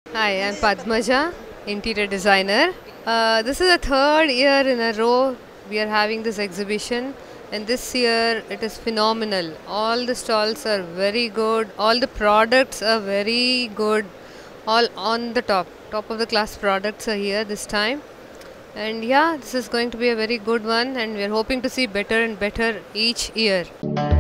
Hi, I'm Padmaja, interior designer. This is the third year in a row we are having this exhibition, and this year it is phenomenal. All the stalls are very good, all the products are very good, all on the top of the class products are here this time. And yeah, this is going to be a very good one, and we are hoping to see better and better each year.